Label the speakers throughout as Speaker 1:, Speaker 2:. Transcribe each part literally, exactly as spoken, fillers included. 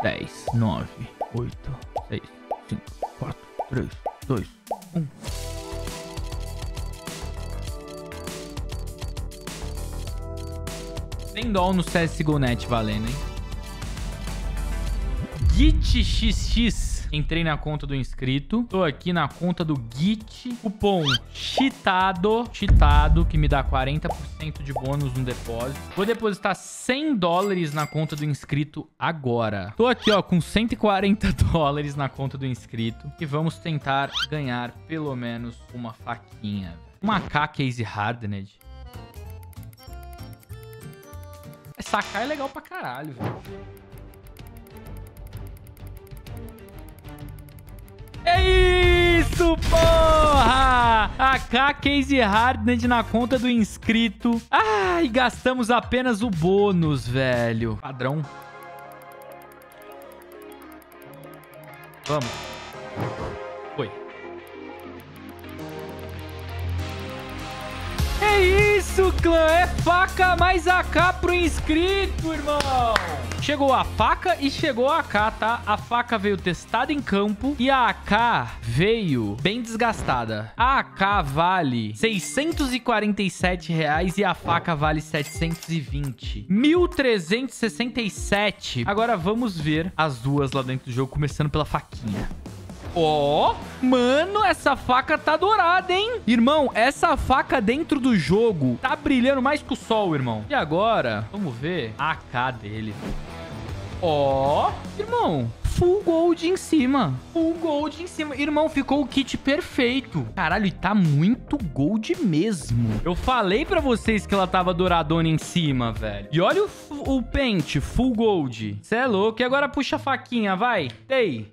Speaker 1: dez, nove, oito, seis, cinco, quatro, três, dois, um. Tem dó no C S G O Net valendo, hein? Git X X. Entrei na conta do inscrito. Tô aqui na conta do Git. Cupom cheatado. Cheatado, que me dá quarenta por cento de bônus no depósito. Vou depositar cem dólares na conta do inscrito agora. Tô aqui, ó, com cento e quarenta dólares na conta do inscrito. E vamos tentar ganhar pelo menos uma faquinha. Uma A K Case Hardened. Essa A K é legal pra caralho, velho. É isso, porra! A K Case Hardened na conta do inscrito. Ai, gastamos apenas o bônus, velho. Padrão. Vamos. Foi. É isso, clã. É faca mais A K pro inscrito, irmão. Chegou a faca e chegou a A K, tá? A faca veio testada em campo e a A K veio bem desgastada. A A K vale seiscentos e quarenta e sete reais e a faca vale setecentos e vinte. mil trezentos e sessenta e sete. Agora vamos ver as duas lá dentro do jogo, começando pela faquinha. Ó, oh, mano, essa faca tá dourada, hein? Irmão, essa faca dentro do jogo tá brilhando mais que o sol, irmão. E agora, vamos ver a A K dele. Ó, oh, irmão, full gold em cima. Full gold em cima. Irmão, ficou o kit perfeito. Caralho, e tá muito gold mesmo. Eu falei pra vocês que ela tava douradona em cima, velho. E olha o, o pente, full gold. Cê é louco. E agora puxa a faquinha, vai. Ei.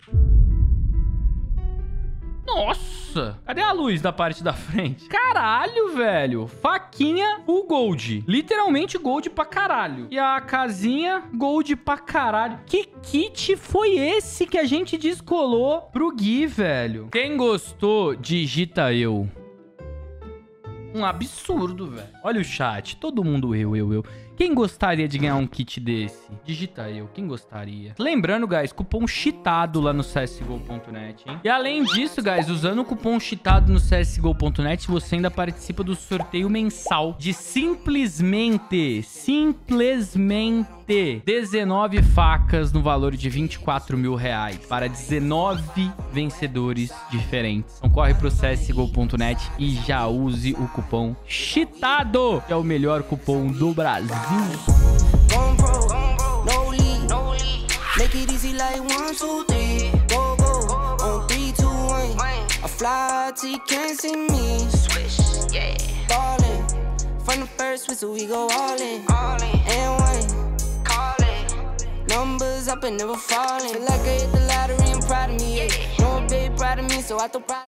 Speaker 1: Nossa, cadê a luz da parte da frente? Caralho, velho. Faquinha full gold. Literalmente gold pra caralho. E a casinha gold pra caralho. Que kit foi esse que a gente descolou pro Gui, velho? Quem gostou, digita eu. Um absurdo, velho. Olha o chat. Todo mundo eu, eu, eu. Quem gostaria de ganhar um kit desse? Digita eu. Quem gostaria? Lembrando, guys, cupom cheatado lá no C S G O ponto net, hein? E além disso, guys, usando o cupom cheatado no C S G O ponto net, você ainda participa do sorteio mensal de simplesmente, simplesmente dezenove facas no valor de vinte e quatro mil reais para dezenove vencedores diferentes. Então corre pro C S G O ponto net e já use o cupom cheatado, que é o melhor cupom do Brasil. Make it easy like one, two, three. Go, go, on three, two, one. I fly till you can't see me. Swish, yeah. Ballin'. From the first whistle, we go all in. All in. And one. Call it. Numbers up and never falling. Feel like I hit the lottery and proud of me, yeah. No babe proud of me, so I throw pride.